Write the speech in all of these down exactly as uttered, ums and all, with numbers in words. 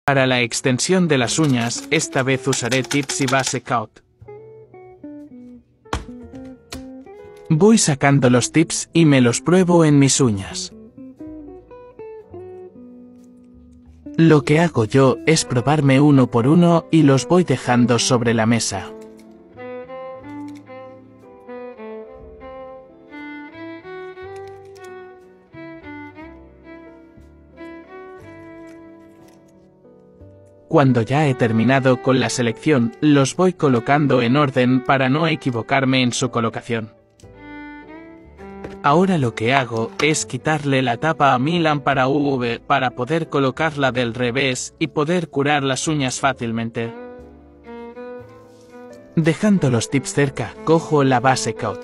Para la extensión de las uñas, esta vez usaré tips y base coat. Voy sacando los tips y me los pruebo en mis uñas. Lo que hago yo es probarme uno por uno y los voy dejando sobre la mesa. Cuando ya he terminado con la selección, los voy colocando en orden para no equivocarme en su colocación. Ahora lo que hago es quitarle la tapa a mi lámpara U V para poder colocarla del revés y poder curar las uñas fácilmente. Dejando los tips cerca, cojo la base coat.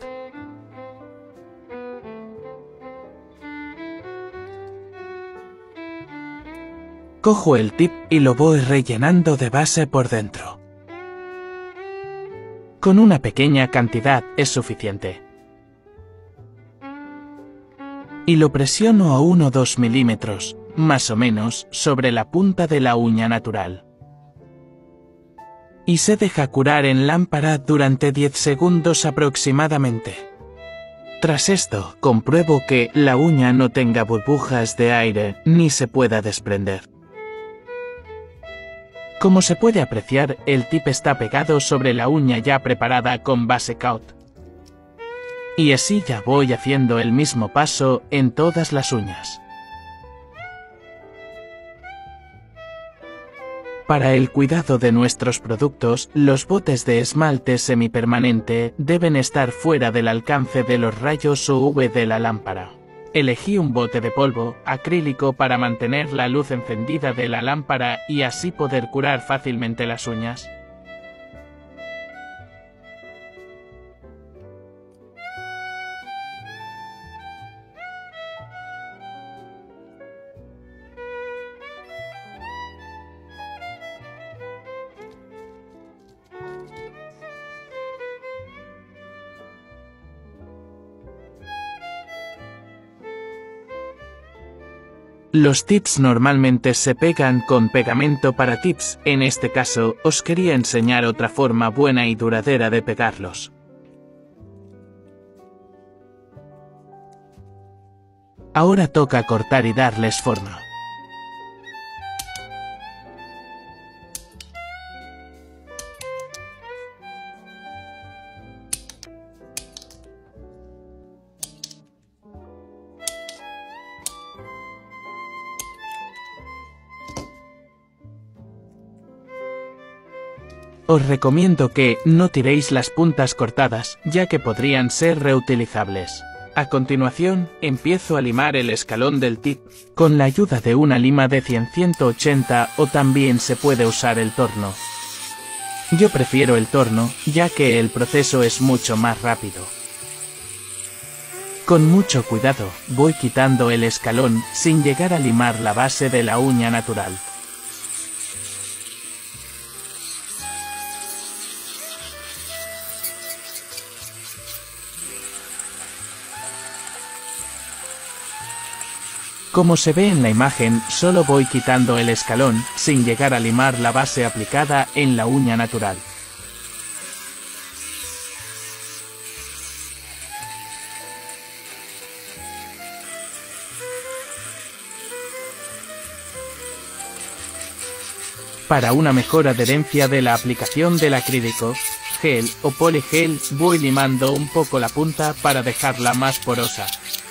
Cojo el tip y lo voy rellenando de base por dentro. Con una pequeña cantidad es suficiente. Y lo presiono a uno o dos milímetros, más o menos, sobre la punta de la uña natural. Y se deja curar en lámpara durante diez segundos aproximadamente. Tras esto, compruebo que la uña no tenga burbujas de aire ni se pueda desprender. Como se puede apreciar, el tip está pegado sobre la uña ya preparada con base coat. Y así ya voy haciendo el mismo paso en todas las uñas. Para el cuidado de nuestros productos, los botes de esmalte semipermanente deben estar fuera del alcance de los rayos U V de la lámpara. Elegí un bote de polvo acrílico para mantener la luz encendida de la lámpara y así poder curar fácilmente las uñas. Los tips normalmente se pegan con pegamento para tips, en este caso, os quería enseñar otra forma buena y duradera de pegarlos. Ahora toca cortar y darles forma. Os recomiendo que no tiréis las puntas cortadas, ya que podrían ser reutilizables. A continuación, empiezo a limar el escalón del tip, con la ayuda de una lima de cien a ciento ochenta o también se puede usar el torno. Yo prefiero el torno, ya que el proceso es mucho más rápido. Con mucho cuidado, voy quitando el escalón, sin llegar a limar la base de la uña natural. Como se ve en la imagen, solo voy quitando el escalón, sin llegar a limar la base aplicada en la uña natural. Para una mejor adherencia de la aplicación del acrílico, gel o poligel, voy limando un poco la punta para dejarla más porosa.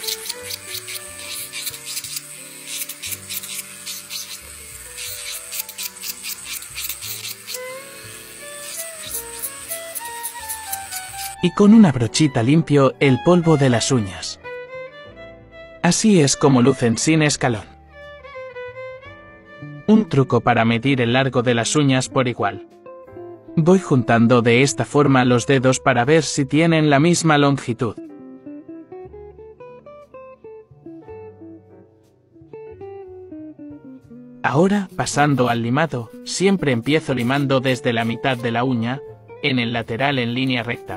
Y con una brochita limpio el polvo de las uñas. Así es como lucen sin escalón. Un truco para medir el largo de las uñas por igual. Voy juntando de esta forma los dedos para ver si tienen la misma longitud. Ahora, pasando al limado, siempre empiezo limando desde la mitad de la uña, en el lateral en línea recta.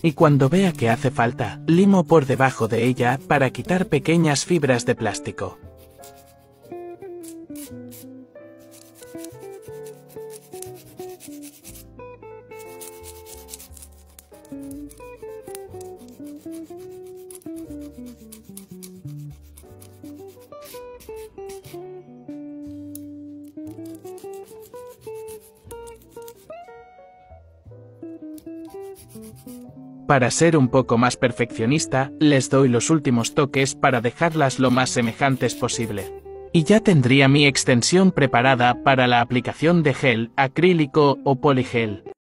Y cuando vea que hace falta, limo por debajo de ella para quitar pequeñas fibras de plástico. Para ser un poco más perfeccionista, les doy los últimos toques para dejarlas lo más semejantes posible. Y ya tendría mi extensión preparada para la aplicación de gel, acrílico o poligel.